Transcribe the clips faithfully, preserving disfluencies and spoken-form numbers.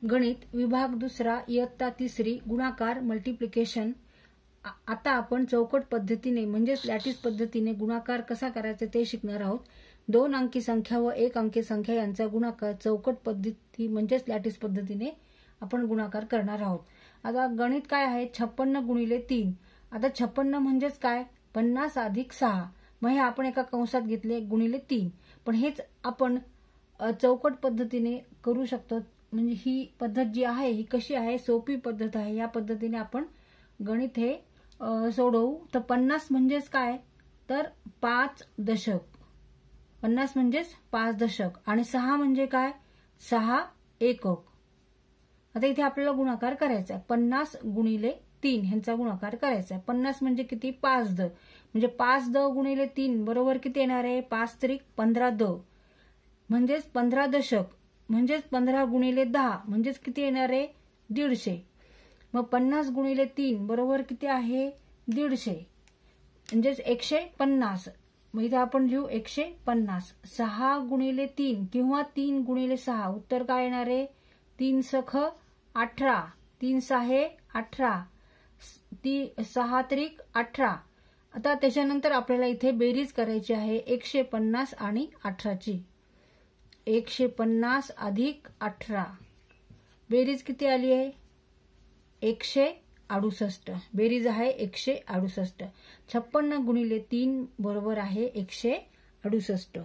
गणित विभाग दुसरा इयत्ता तिसरी गुणाकार मल्टिप्लिकेशन। आता आपण चौकट पद्धतीने म्हणजेच लॅटिस पद्धतीने गुणाकार कसा करायचा ते शिकणार आहोत। दोन अंकी संख्या व एक अंकी संख्या यांचा गुणाकार चौकट पद्धती म्हणजेच लॅटिस पद्धतीने आपण गुणाकार करणार आहोत। आता गणित काय आहे, छप्पन्न गुणिले तीन। आता छप्पन्न म्हणजेच काय, पन्नास अधिक सहा। मग हे आपण एका कंसात घेतले गुणिले तीन, पण हेच आपण चौकट पद्धतीने करू शकतो। म्हणजे ही पद्धत जी आहे ही कशी आहे, सोपी पद्धत आहे। या पद्धतीने आपण गणित हे सोडवू। तर पन्नास म्हणजेच काय, तर पाच दशक। पन्नास म्हणजेच पाच दशक आणि सहा म्हणजे काय, सहा एकक। आता इथे आपल्याला गुणाकार करायचा आहे, पन्नास गुणिले तीन ह्यांचा गुणाकार करायचा आहे। पन्नास म्हणजे किती, पाच द, म्हणजे पाच द गुणिले तीन बरोबर किती येणार आहे, पाच त्रिक पंधरा द, म्हणजेच पंधरा दशक, म्हणजेच पंधरा गुणिले दहा म्हणजेच किती येणार आहे, दीडशे। मग पन्नास गुणिले तीन बरोबर किती आहे, दीडशे, म्हणजेच एकशे पन्नास। मग इथे आपण लिहू एकशे पन्नास। सहा गुणिले तीन किंवा तीन गुणिले सहा, उत्तर काय येणार आहे, तीन सख अठरा, तीन सहा अठरा, ती सहा त्रिक अठरा। आता त्याच्यानंतर आपल्याला इथे बेरीज करायची आहे एकशे पन्नास आणि अठराची। एकशे पन्नास अधिक अठरा, बेरीज किती आली आहे, एकशे अडुसष्ट। बेरीज आहे एकशे अडुसष्ट। छप्पन्न गुणिले तीन बरोबर आहे एकशे अडुसष्ट।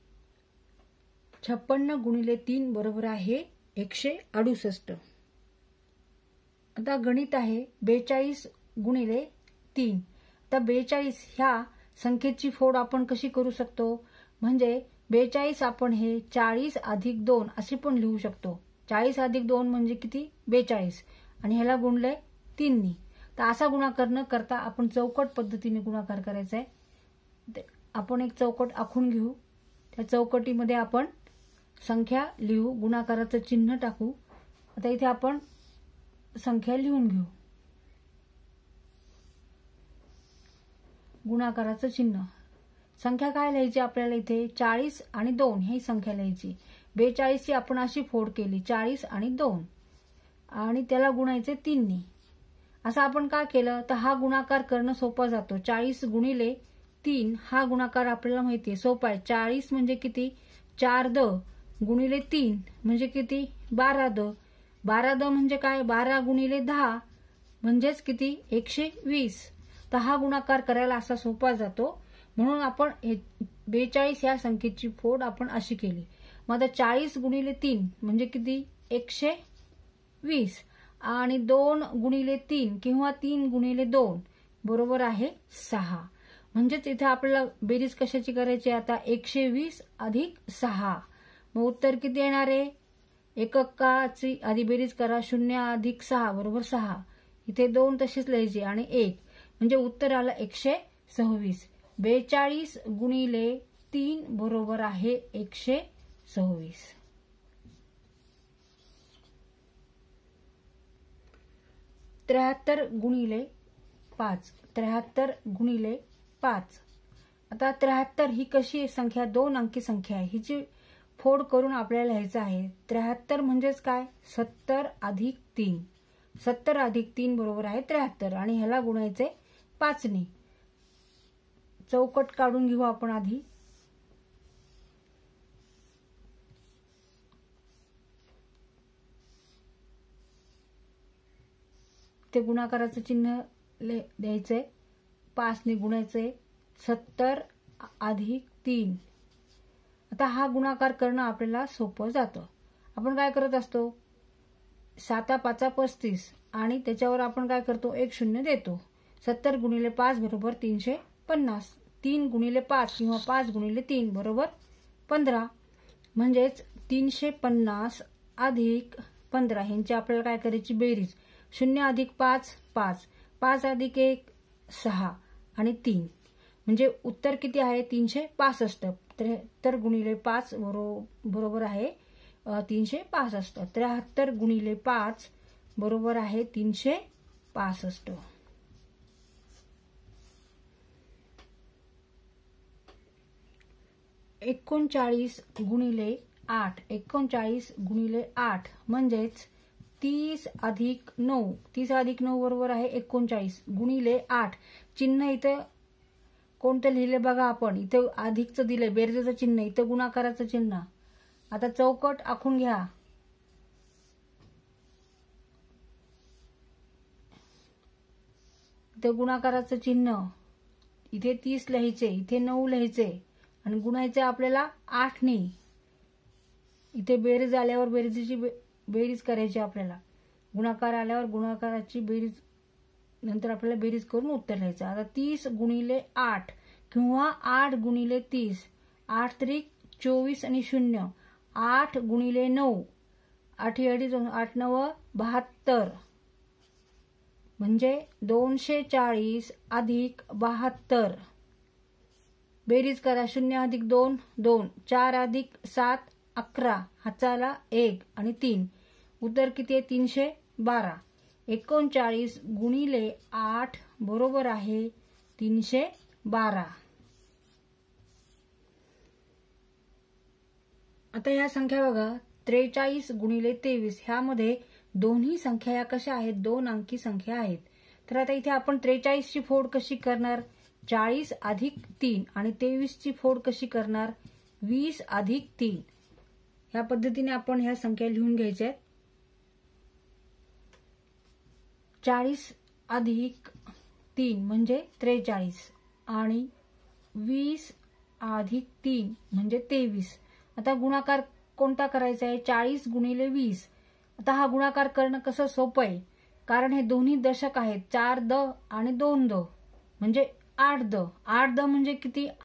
छप्पन्न गुणिले तीन बरोबर आहे एकशे अडुसष्ट। आता गणित आहे बेचाळीस गुणिले तीन। तर बेचाळीस ह्या संख्येची फोड आपण कशी करू शकतो, म्हणजे बेचाळीस आपण हे चाळीस अधिक दोन असे पण लिहू शकतो। चाळीस अधिक दोन म्हणजे किती, बेचाळीस, आणि ह्याला गुणले तीननी। तर असा गुणाकार न करता आपण चौकट पद्धतीने गुणाकार करायचा आहे। आपण एक चौकट आखून घेऊ, त्या चौकटीमध्ये आपण संख्या लिहू, गुणाकाराचं चिन्ह टाकू। आता इथे आपण संख्या लिहून घेऊ, गुणाकाराचं चिन्ह। संख्या काय लिहायची आपल्याला, इथे चाळीस आणि दोन ही संख्या लिहायची। बेचाळीस ची आपण अशी फोड केली, चाळीस आणि दोन, आणि त्याला गुणायचे तीननी। असं आपण काय केलं, तर हा गुणाकार करणं सोपा जातो। चाळीस गुणिले तीन हा गुणाकार आपल्याला माहिती आहे, सोपा आहे। चाळीस म्हणजे किती, चार द गुणिले तीन म्हणजे किती, बारा द। बारा द म्हणजे काय, बारा गुणिले दहा म्हणजेच किती, एकशे वीस। तर हा गुणाकार करायला असा सोपा जातो, म्हणून आपण बेचाळीस या संख्येची फोड आपण अशी केली। मग आता चाळीस गुणिले तीन म्हणजे किती, एकशे वीस, आणि दोन गुणिले तीन किंवा तीन गुणिले दोन बरोबर आहे सहा। म्हणजेच इथे आपल्याला बेरीज कशाची करायची, आता एकशे वीस अधिक सहा। मग उत्तर किती येणार आहे, एककाची आधी बेरीज करा, शून्य अधिक सहा बरोबर सहा। इथे दोन तशीच लिहायची आणि एक, म्हणजे उत्तर आलं एकशे सव्वीस। बेचाळीस गुणिले तीन बरोबर आहे एकशे सव्वीस। त्र्याहत्तर गुणिले पाच, त्र्याहत्तर गुणिले पाच। आता त्र्याहत्तर ही कशी संख्या, दोन अंकी संख्या आहे, हिची फोड करून आपल्याला लिहायचं आहे। त्र्याहत्तर म्हणजेच काय, सत्तर अधिक तीन, सत्तर अधिक तीन बरोबर आहे त्र्याहत्तर, आणि ह्याला गुणायचे पाचनी। चौकट काढून घेऊ आपण आधी। ते गुणाकाराचं चिन्ह द्यायचंय, पाचने गुणायचंय, सत्तर अधिक तीन। आता हा गुणाकार करणं आपल्याला सोपं जातं। आपण काय करत असतो, साता पाचा पस्तीस, आणि त्याच्यावर आपण काय करतो, एक शून्य देतो। सत्तर गुणिले पाच बरोबर तीनशे पन्नास। तीन गुणिले पाच किंवा पाच गुणिले तीन बरोबर पंधरा, म्हणजेच तीनशे पन्नास अधिक पंधरा ह्यांची आपल्याला काय करायची, बेरीज। शून्य अधिक पाच पाच, पाच अधिक एक सहा, आणि तीन, म्हणजे उत्तर किती आहे, तीनशे पासष्ट। त्र्याहत्तर गुणिले पाच बरोबर आहे तीनशे पासष्ट। त्र्याहत्तर गुणिले पाच बरोबर आहे तीनशे पासष्ट। एकोणचाळीस गुणिले आठ, एकोणचाळीस गुणिले आठ म्हणजेच तीस अधिक नऊ, तीस अधिक नऊ बरोबर आहे एकोणचाळीस गुणिले आठ. चिन्ह इथं कोणतं लिहिले बघा आपण, इथं अधिकचं दिलंय बेरजेचं चिन्ह, इथं गुणाकाराचं चिन्ह. आता चौकट आखून घ्या. इथं गुणाकाराचं चिन्ह, इथे तीस लिहायचे, इथे नऊ लिहायचे आणि गुणायचे आपल्याला आठने. इथे बेरीज आल्यावर बेरीजची बेरीज करायची आपल्याला, गुणाकार आल्यावर गुणाकाराची बेरीज, नंतर आपल्याला बेरीज करून उत्तर लिहायचं. आता तीस गुणिले आठ किंवा आठ गुणिले तीस, आठ त्रिक चोवीस आणि शून्य, आठ गुणिले नऊ, आठ अडीच, आठ नऊ बहात्तर, म्हणजे दोनशे चाळीस अधिक बहात्तर. बेरीज करा. शून्य अधिक दोन दोन, चार अधिक सात अकरा, हाताला एक आणि तीन, उत्तर किती आहे तीनशे बारा. एकोणचाळीस गुणिले आठ बरोबर आहे तीनशे बारा. आता ह्या संख्या बघा, त्रेचाळीस गुणिले तेवीस, ह्यामध्ये दोन्ही संख्या या कशा आहेत, दोन अंकी संख्या आहेत. तर आता इथे आपण त्रेचाळीस ची फोड कशी करणार, चाळीस अधिक तीन, आणि तेवीस ची फोड कशी करणार, वीस अधिक तीन. ह्या पद्धतीने आपण ह्या संख्या लिहून घ्यायच्या आहेत. चाळीस अधिक तीन म्हणजे त्रेचाळीस आणि वीस अधिक तीन म्हणजे तेवीस. आता गुणाकार कोणता करायचा आहे, चाळीस गुणिले वीस. आता हा गुणाकार करणं कसं सोपं आहे, कारण हे दोन्ही दशक आहेत, चार द आणि दोन द म्हणजे आठ द. आठ द म्हणजे किती,